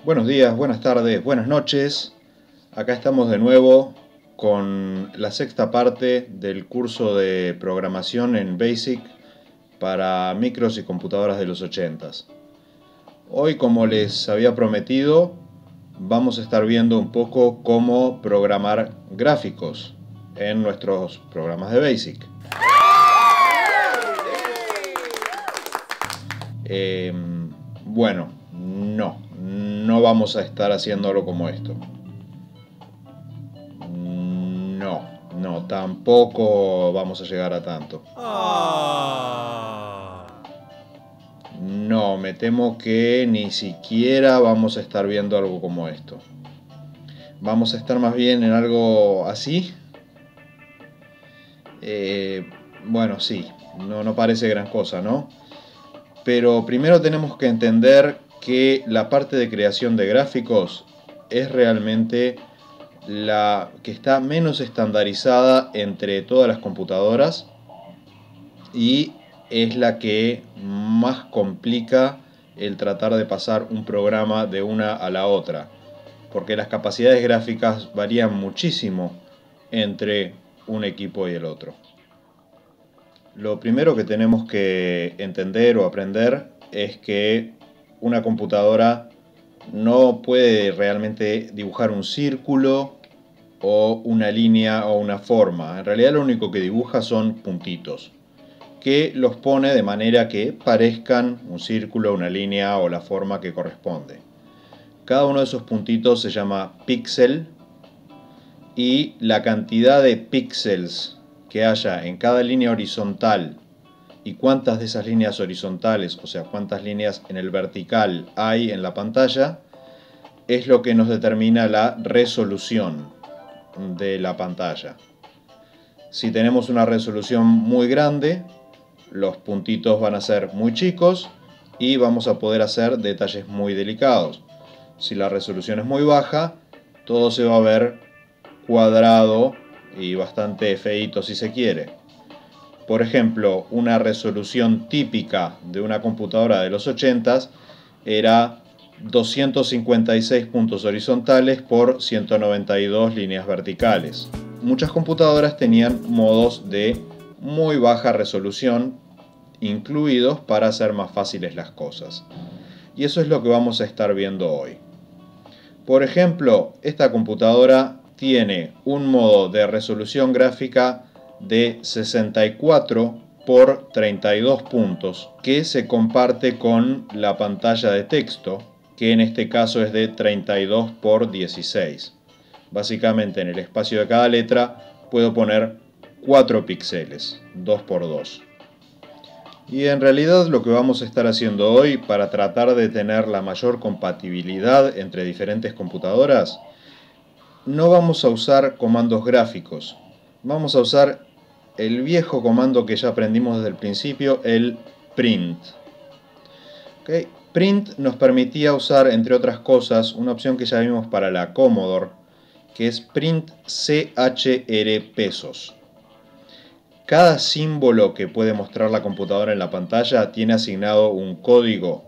Buenos días, buenas tardes, buenas noches. Acá estamos de nuevo con la sexta parte del curso de programación en BASIC para micros y computadoras de los 80s. Hoy, como les había prometido, vamos a estar viendo un poco cómo programar gráficos en nuestros programas de BASIC. Bueno, no vamos a estar haciendo algo como esto. No, tampoco vamos a llegar a tanto. No, me temo que ni siquiera vamos a estar viendo algo como esto. Vamos a estar más bien en algo así. Bueno, sí, no parece gran cosa, ¿no? Pero primero tenemos que entender que la parte de creación de gráficos es realmente la que está menos estandarizada entre todas las computadoras y es la que más complica el tratar de pasar un programa de una a la otra, porque las capacidades gráficas varían muchísimo entre un equipo y el otro. Lo primero que tenemos que entender o aprender es que una computadora no puede realmente dibujar un círculo o una línea o una forma. En realidad lo único que dibuja son puntitos, que los pone de manera que parezcan un círculo, una línea o la forma que corresponde. Cada uno de esos puntitos se llama píxel y la cantidad de píxeles que haya en cada línea horizontal y cuántas de esas líneas horizontales, o sea, cuántas líneas en el vertical hay en la pantalla, es lo que nos determina la resolución de la pantalla. Si tenemos una resolución muy grande, los puntitos van a ser muy chicos y vamos a poder hacer detalles muy delicados. Si la resolución es muy baja, todo se va a ver cuadrado y bastante feíto si se quiere. Por ejemplo, una resolución típica de una computadora de los 80s era 256 puntos horizontales por 192 líneas verticales. Muchas computadoras tenían modos de muy baja resolución incluidos para hacer más fáciles las cosas. Y eso es lo que vamos a estar viendo hoy. Por ejemplo, esta computadora tiene un modo de resolución gráfica de 64 por 32 puntos que se comparte con la pantalla de texto, que en este caso es de 32 por 16. Básicamente en el espacio de cada letra puedo poner 4 píxeles, 2 por 2. Y en realidad lo que vamos a estar haciendo hoy para tratar de tener la mayor compatibilidad entre diferentes computadoras, no vamos a usar comandos gráficos, vamos a usar el viejo comando que ya aprendimos desde el principio, el print. ¿Okay? Print nos permitía usar, entre otras cosas, una opción que ya vimos para la Commodore, que es print CHR pesos. Cada símbolo que puede mostrar la computadora en la pantalla tiene asignado un código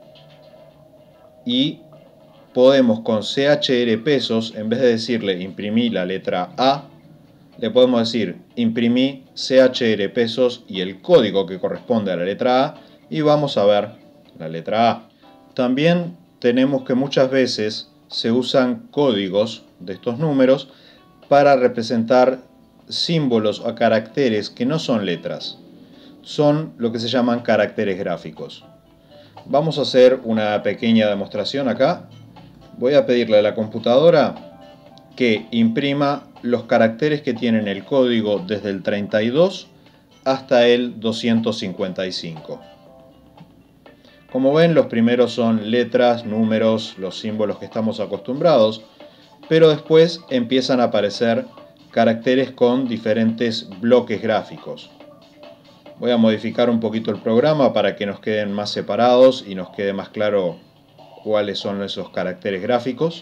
y podemos con CHR pesos, en vez de decirle imprimí la letra A, le podemos decir imprimí CHR pesos y el código que corresponde a la letra A y vamos a ver la letra A. También tenemos que muchas veces se usan códigos de estos números para representar símbolos o caracteres que no son letras, son lo que se llaman caracteres gráficos. Vamos a hacer una pequeña demostración acá. Voy a pedirle a la computadora que imprima los caracteres que tienen el código desde el 32 hasta el 255. Como ven, los primeros son letras, números, los símbolos que estamos acostumbrados, pero después empiezan a aparecer caracteres con diferentes bloques gráficos. Voy a modificar un poquito el programa para que nos queden más separados y nos quede más claro cuáles son esos caracteres gráficos.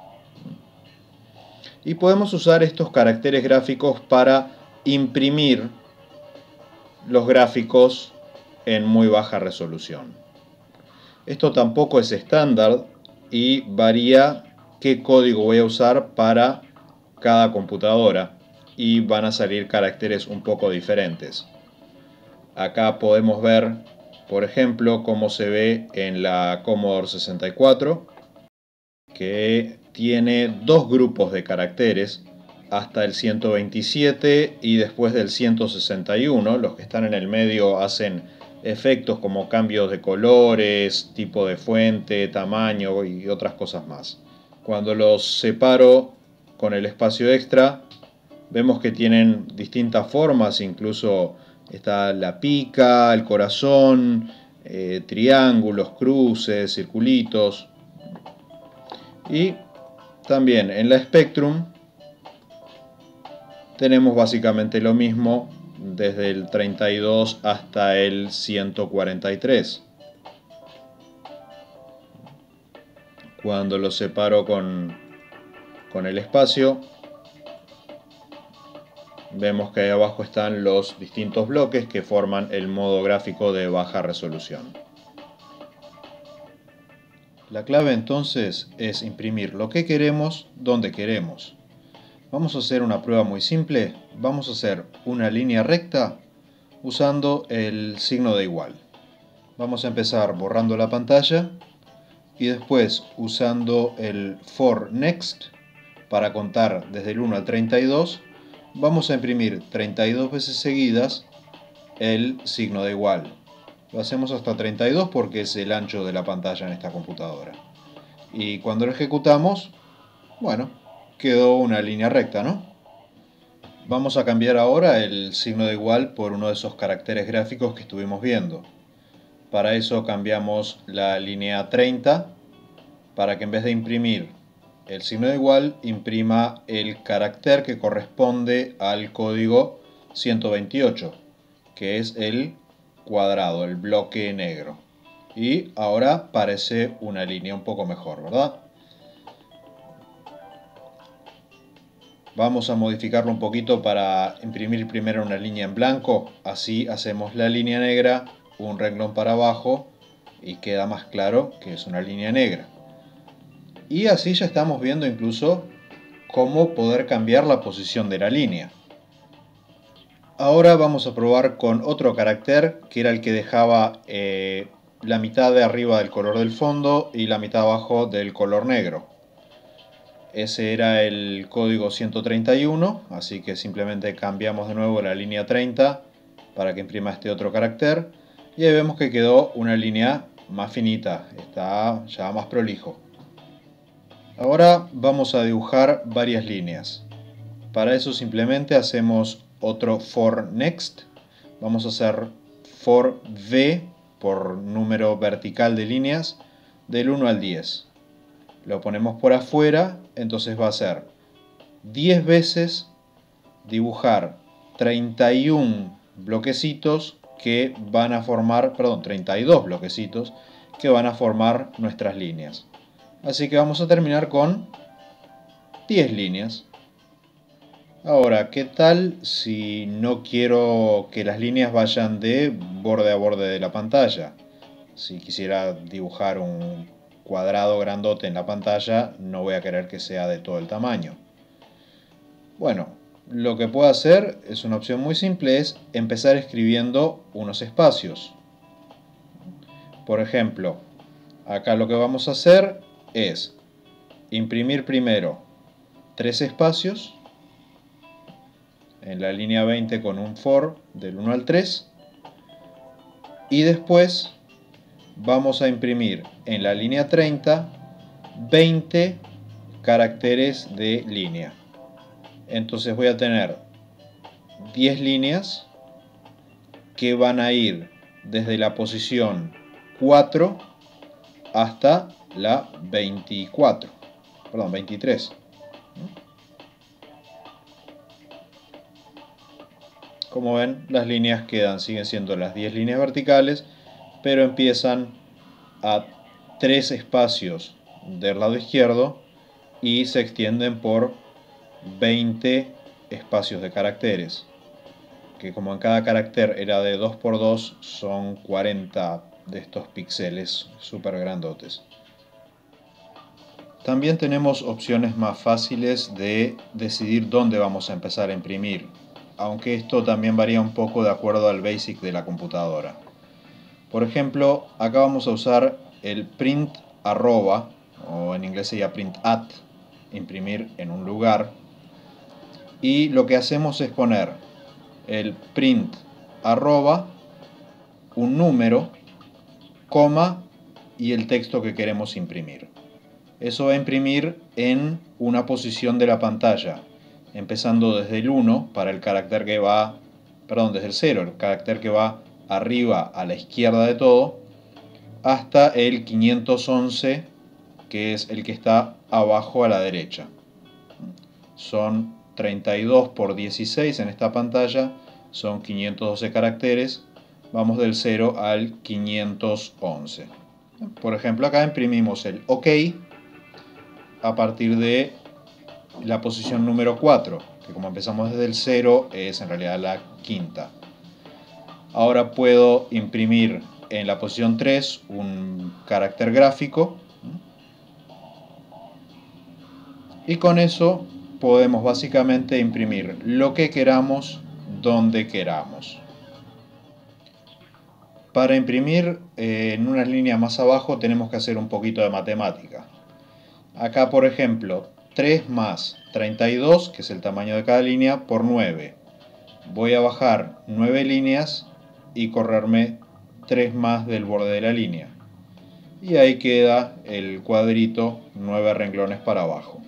Y podemos usar estos caracteres gráficos para imprimir los gráficos en muy baja resolución. Esto tampoco es estándar, y varía qué código voy a usar para cada computadora y van a salir caracteres un poco diferentes. Acá podemos ver, por ejemplo, cómo se ve en la Commodore 64, que tiene dos grupos de caracteres, hasta el 127 y después del 161. Los que están en el medio hacen efectos como cambios de colores, tipo de fuente, tamaño y otras cosas más. Cuando los separo con el espacio extra, vemos que tienen distintas formas, incluso está la pica, el corazón, triángulos, cruces, circulitos. Y también en la Spectrum tenemos básicamente lo mismo desde el 32 hasta el 143. Cuando lo separo con el espacio, vemos que ahí abajo están los distintos bloques que forman el modo gráfico de baja resolución. La clave entonces es imprimir lo que queremos donde queremos. Vamos a hacer una prueba muy simple. Vamos a hacer una línea recta usando el signo de igual. Vamos a empezar borrando la pantalla y después usando el for next para contar desde el 1 al 32. Vamos a imprimir 32 veces seguidas el signo de igual. Lo hacemos hasta 32 porque es el ancho de la pantalla en esta computadora. Y cuando lo ejecutamos, bueno, quedó una línea recta, ¿no? Vamos a cambiar ahora el signo de igual por uno de esos caracteres gráficos que estuvimos viendo. Para eso cambiamos la línea 30 para que en vez de imprimir el signo de igual, imprima el carácter que corresponde al código 128, que es el cuadrado, el bloque negro. Y ahora parece una línea un poco mejor, ¿verdad? Vamos a modificarlo un poquito para imprimir primero una línea en blanco. Así hacemos la línea negra, un renglón para abajo y queda más claro que es una línea negra. Y así ya estamos viendo incluso cómo poder cambiar la posición de la línea. Ahora vamos a probar con otro carácter que era el que dejaba la mitad de arriba del color del fondo y la mitad abajo del color negro. Ese era el código 131, así que simplemente cambiamos de nuevo la línea 30 para que imprima este otro carácter. Y ahí vemos que quedó una línea más finita, está ya más prolijo. Ahora vamos a dibujar varias líneas. Para eso simplemente hacemos otro for next. Vamos a hacer for v por número vertical de líneas del 1 al 10. Lo ponemos por afuera, entonces va a ser 10 veces dibujar 31 bloquecitos que van a formar, 32 bloquecitos que van a formar nuestras líneas. Así que vamos a terminar con 10 líneas. Ahora, ¿qué tal si no quiero que las líneas vayan de borde a borde de la pantalla? Si quisiera dibujar un cuadrado grandote en la pantalla, no voy a querer que sea de todo el tamaño. Bueno, lo que puedo hacer es una opción muy simple, es empezar escribiendo unos espacios. Por ejemplo, acá lo que vamos a hacer es imprimir primero 3 espacios en la línea 20 con un for del 1 al 3 y después vamos a imprimir en la línea 30 20 caracteres de línea. Entonces voy a tener 10 líneas que van a ir desde la posición 4 hasta la 23. Como ven, las líneas siguen siendo las 10 líneas verticales, pero empiezan a 3 espacios del lado izquierdo y se extienden por 20 espacios de caracteres, que como en cada carácter era de 2 por 2, son 40 de estos píxeles súper grandotes. También tenemos opciones más fáciles de decidir dónde vamos a empezar a imprimir, aunque esto también varía un poco de acuerdo al BASIC de la computadora. Por ejemplo, acá vamos a usar el print arroba, o en inglés sería print at, imprimir en un lugar, y lo que hacemos es poner el print arroba, un número, coma y el texto que queremos imprimir. Eso va a imprimir en una posición de la pantalla, empezando desde el 1 para el carácter que va, perdón, desde el 0, el carácter que va arriba a la izquierda de todo, hasta el 511, que es el que está abajo a la derecha. Son 32 por 16 en esta pantalla, son 512 caracteres, vamos del 0 al 511. Por ejemplo, acá imprimimos el OK a partir de la posición número 4, que como empezamos desde el 0 es en realidad la quinta. Ahora puedo imprimir en la posición 3 un carácter gráfico y con eso podemos básicamente imprimir lo que queramos donde queramos. Para imprimir en unas líneas más abajo tenemos que hacer un poquito de matemática. Acá, por ejemplo, 3 más 32, que es el tamaño de cada línea, por 9. Voy a bajar 9 líneas y correrme 3 más del borde de la línea. Y ahí queda el cuadrito 9 renglones para abajo.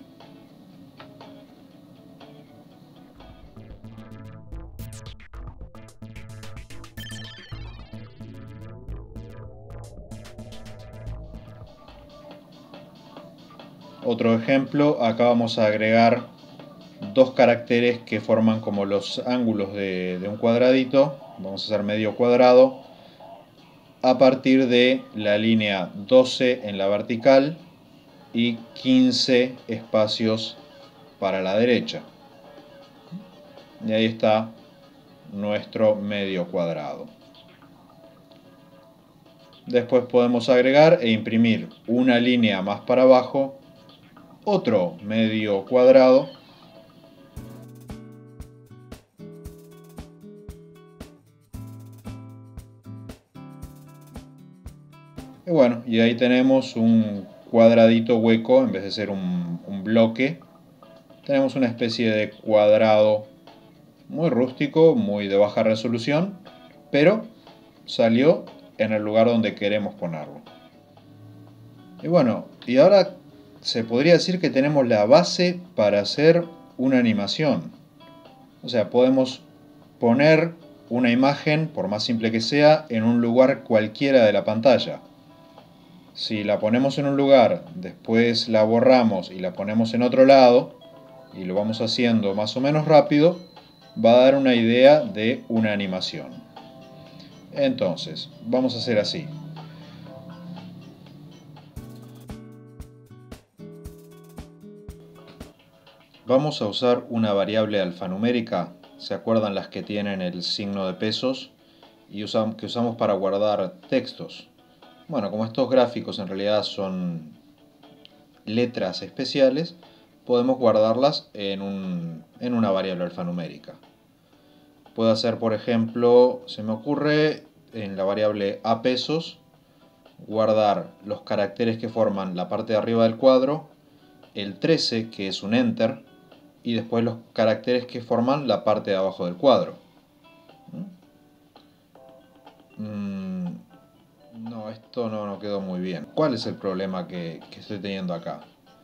Otro ejemplo, acá vamos a agregar dos caracteres que forman como los ángulos de un cuadradito. Vamos a hacer medio cuadrado a partir de la línea 12 en la vertical y 15 espacios para la derecha. Y ahí está nuestro medio cuadrado. Después podemos agregar e imprimir una línea más para abajo, otro medio cuadrado, y bueno, y ahí tenemos un cuadradito hueco en vez de ser un bloque. Tenemos una especie de cuadrado muy rústico, muy de baja resolución, pero salió en el lugar donde queremos ponerlo. Y bueno, y ahora se podría decir que tenemos la base para hacer una animación. O sea, podemos poner una imagen, por más simple que sea, en un lugar cualquiera de la pantalla. Si la ponemos en un lugar, después la borramos y la ponemos en otro lado, y lo vamos haciendo más o menos rápido, va a dar una idea de una animación. Entonces, vamos a hacer así. Vamos a usar una variable alfanumérica, ¿se acuerdan las que tienen el signo de pesos? Y que usamos para guardar textos. Bueno, como estos gráficos en realidad son letras especiales, podemos guardarlas en una variable alfanumérica. Puedo hacer, por ejemplo, se me ocurre en la variable a pesos, guardar los caracteres que forman la parte de arriba del cuadro, el 13, que es un enter, y después los caracteres que forman la parte de abajo del cuadro. No, esto no quedó muy bien. ¿Cuál es el problema que estoy teniendo acá?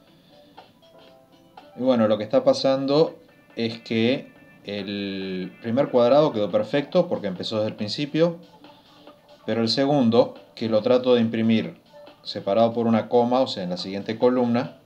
Y bueno, lo que está pasando es que el primer cuadrado quedó perfecto porque empezó desde el principio, pero el segundo, que lo trato de imprimir separado por una coma, o sea, en la siguiente columna,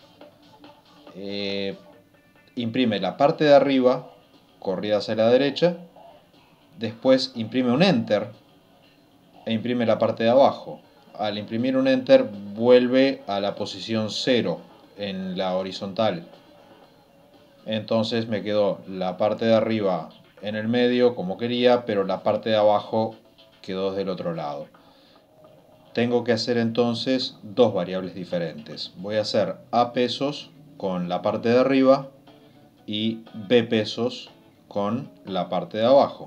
imprime la parte de arriba, corrida hacia la derecha, después imprime un enter e imprime la parte de abajo. Al imprimir un enter vuelve a la posición 0 en la horizontal. Entonces me quedó la parte de arriba en el medio como quería, pero la parte de abajo quedó del otro lado. tengo que hacer entonces dos variables diferentes. Voy a hacer A pesos con la parte de arriba y B pesos con la parte de abajo.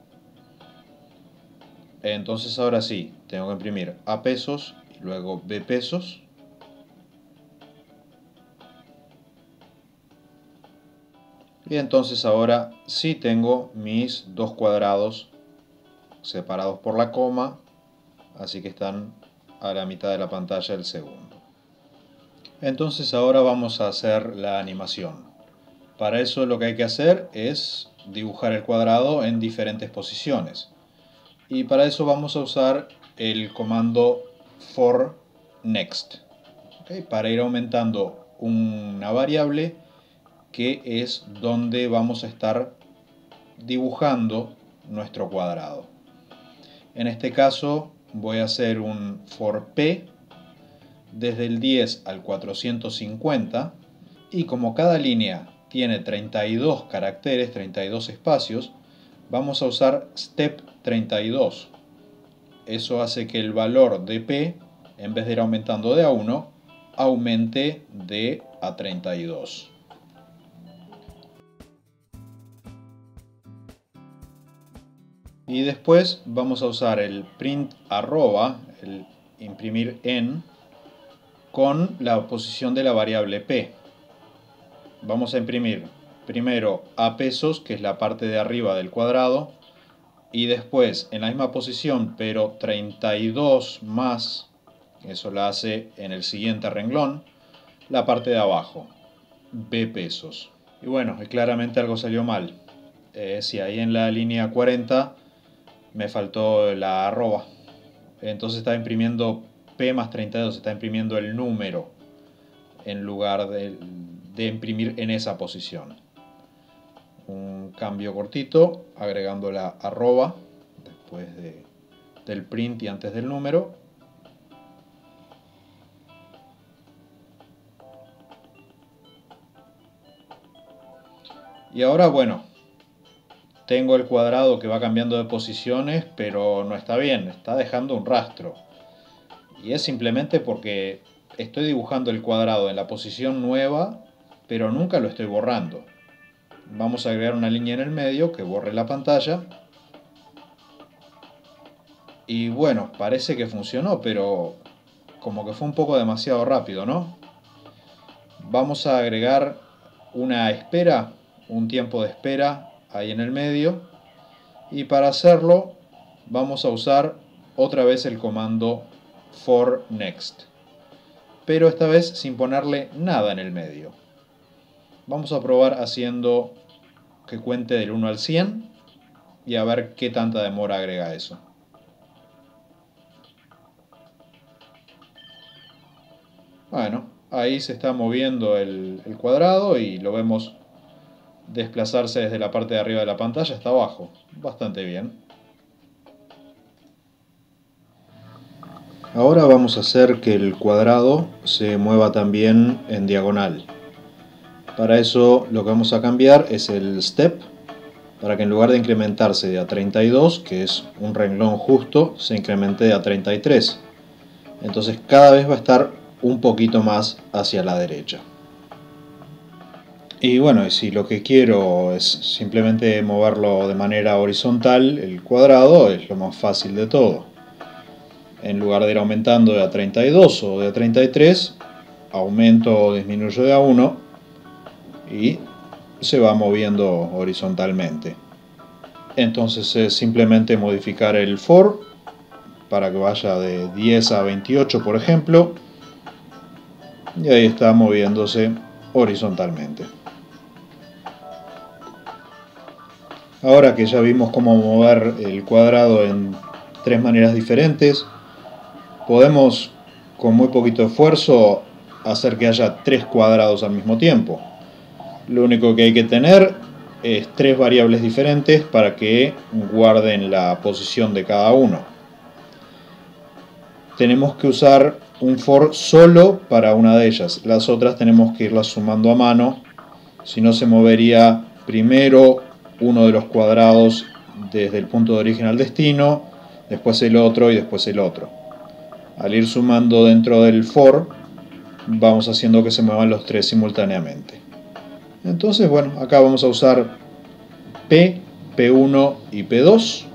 Entonces ahora sí, tengo que imprimir A pesos y luego B pesos. Y entonces ahora sí tengo mis dos cuadrados separados por la coma, así que están a la mitad de la pantalla el segundo. Entonces ahora vamos a hacer la animación. Para eso lo que hay que hacer es dibujar el cuadrado en diferentes posiciones. Y para eso vamos a usar el comando for next, ¿okay? Para ir aumentando una variable que es donde vamos a estar dibujando nuestro cuadrado. En este caso voy a hacer un for p desde el 10 al 450 y como cada línea tiene 32 caracteres, 32 espacios, vamos a usar step 32. Eso hace que el valor de p, en vez de ir aumentando de a 1, aumente de a 32. Y después vamos a usar el print arroba, el imprimir en, con la posición de la variable p. Vamos a imprimir primero A pesos, que es la parte de arriba del cuadrado, y después en la misma posición, pero 32 más, eso la hace en el siguiente renglón, la parte de abajo, B pesos. Y bueno, claramente algo salió mal. Si ahí en la línea 40 me faltó la arroba, entonces está imprimiendo P más 32, está imprimiendo el número en lugar de imprimir en esa posición. Un cambio cortito, agregando la arroba después del print y antes del número. Y ahora, bueno, tengo el cuadrado que va cambiando de posiciones, pero no está bien, está dejando un rastro. Y es simplemente porque estoy dibujando el cuadrado en la posición nueva, pero nunca lo estoy borrando. Vamos a agregar una línea en el medio que borre la pantalla. Y bueno, parece que funcionó, pero como que fue un poco demasiado rápido, ¿no? Vamos a agregar una espera, un tiempo de espera ahí en el medio. Y para hacerlo vamos a usar otra vez el comando for next, pero esta vez sin ponerle nada en el medio. Vamos a probar haciendo que cuente del 1 al 100 y a ver qué tanta demora agrega eso. Bueno, ahí se está moviendo el cuadrado y lo vemos desplazarse desde la parte de arriba de la pantalla hasta abajo. Bastante bien. Ahora vamos a hacer que el cuadrado se mueva también en diagonal. Para eso lo que vamos a cambiar es el step, para que en lugar de incrementarse de a 32, que es un renglón justo, se incremente de a 33. Entonces cada vez va a estar un poquito más hacia la derecha. Y bueno, si lo que quiero es simplemente moverlo de manera horizontal, el cuadrado es lo más fácil de todo. En lugar de ir aumentando de a 32 o de a 33, aumento o disminuyo de a 1 y se va moviendo horizontalmente. Entonces es simplemente modificar el for para que vaya de 10 a 28, por ejemplo, y ahí está moviéndose horizontalmente. Ahora que ya vimos cómo mover el cuadrado en tres maneras diferentes, podemos con muy poquito esfuerzo hacer que haya tres cuadrados al mismo tiempo. Lo único que hay que tener es tres variables diferentes para que guarden la posición de cada uno. Tenemos que usar un for solo para una de ellas. Las otras tenemos que irlas sumando a mano, si no se movería primero uno de los cuadrados desde el punto de origen al destino, después el otro y después el otro. Al ir sumando dentro del for, vamos haciendo que se muevan los tres simultáneamente. Entonces, bueno, acá vamos a usar P, P1 y P2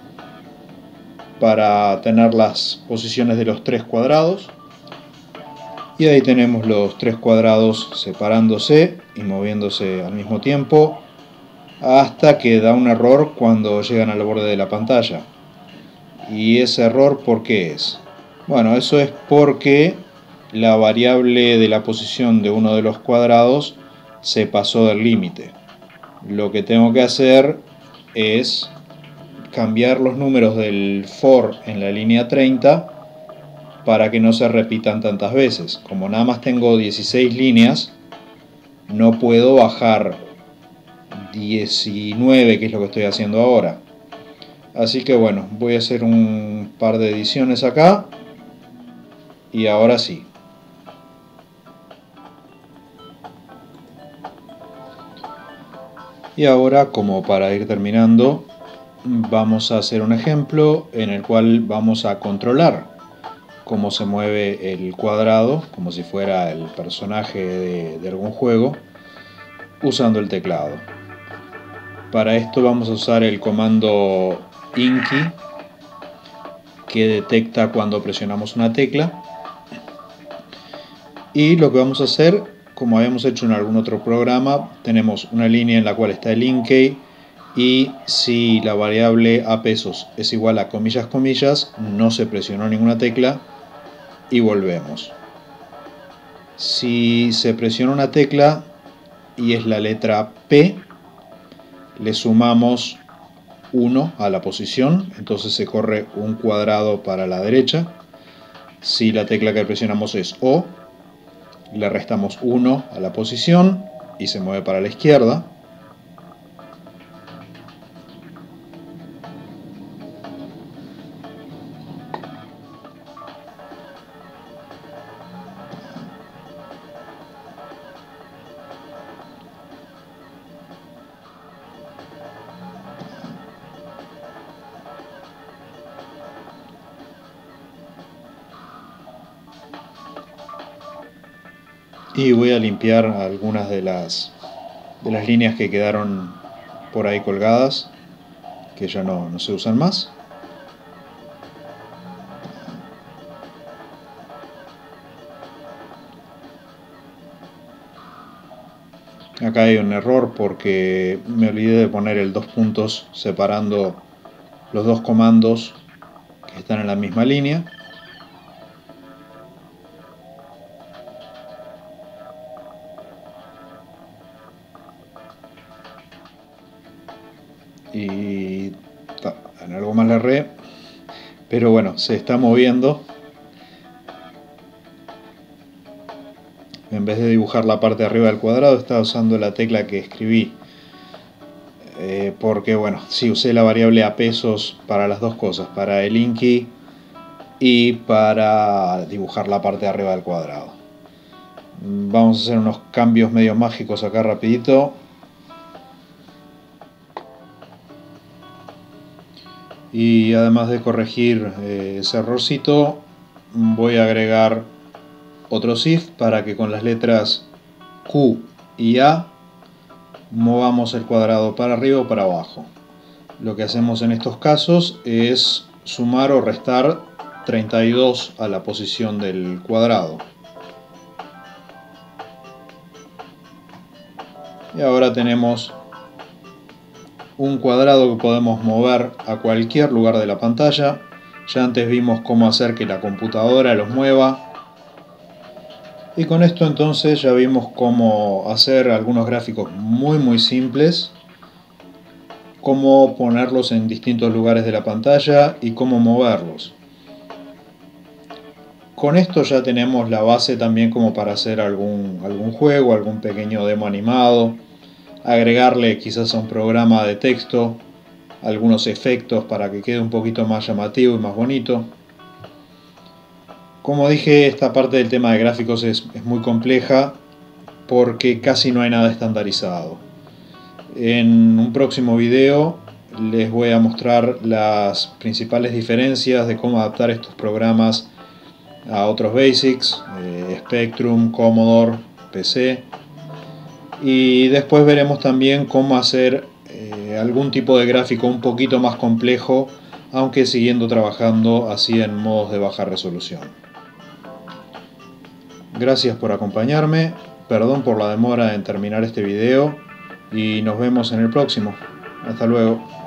para tener las posiciones de los tres cuadrados. Y ahí tenemos los tres cuadrados separándose y moviéndose al mismo tiempo hasta que da un error cuando llegan al borde de la pantalla. ¿Y ese error por qué es? Bueno, eso es porque la variable de la posición de uno de los cuadrados se pasó del límite. Lo que tengo que hacer es cambiar los números del for en la línea 30 para que no se repitan tantas veces. Como nada más tengo 16 líneas, no puedo bajar 19, que es lo que estoy haciendo ahora. Así que bueno, voy a hacer un par de ediciones acá y ahora sí. Y ahora, como para ir terminando, vamos a hacer un ejemplo en el cual vamos a controlar cómo se mueve el cuadrado, como si fuera el personaje de algún juego, usando el teclado. Para esto vamos a usar el comando INKEY, que detecta cuando presionamos una tecla. Y lo que vamos a hacer, como habíamos hecho en algún otro programa, tenemos una línea en la cual está el INKEY, y si la variable a pesos es igual a comillas comillas, no se presionó ninguna tecla y volvemos. Si se presiona una tecla y es la letra P, le sumamos 1 a la posición, entonces se corre un cuadrado para la derecha. Si la tecla que presionamos es O, le restamos 1 a la posición y se mueve para la izquierda. Y voy a limpiar algunas de las líneas que quedaron por ahí colgadas, que ya no se usan más. Acá hay un error porque me olvidé de poner el 2 puntos separando los dos comandos que están en la misma línea. Y en algo más la erré, pero bueno, se está moviendo. En vez de dibujar la parte de arriba del cuadrado, estaba usando la tecla que escribí, porque bueno, sí usé la variable a pesos para las dos cosas, para el INKEY y para dibujar la parte de arriba del cuadrado. Vamos a hacer unos cambios medio mágicos acá rapidito. Y además de corregir ese errorcito, voy a agregar otro SIF para que con las letras Q y A movamos el cuadrado para arriba o para abajo. Lo que hacemos en estos casos es sumar o restar 32 a la posición del cuadrado. Y ahora tenemos un cuadrado que podemos mover a cualquier lugar de la pantalla. Ya antes vimos cómo hacer que la computadora los mueva. Y con esto entonces ya vimos cómo hacer algunos gráficos muy simples, cómo ponerlos en distintos lugares de la pantalla y cómo moverlos. Con esto ya tenemos la base también como para hacer algún juego, algún pequeño demo animado, agregarle quizás a un programa de texto algunos efectos para que quede un poquito más llamativo y más bonito. Como dije, esta parte del tema de gráficos es muy compleja porque casi no hay nada estandarizado. En un próximo video les voy a mostrar las principales diferencias de cómo adaptar estos programas a otros basics, Spectrum, Commodore, PC, y después veremos también cómo hacer algún tipo de gráfico un poquito más complejo, aunque siguiendo trabajando así en modos de baja resolución. Gracias por acompañarme, perdón por la demora en terminar este video y nos vemos en el próximo. Hasta luego.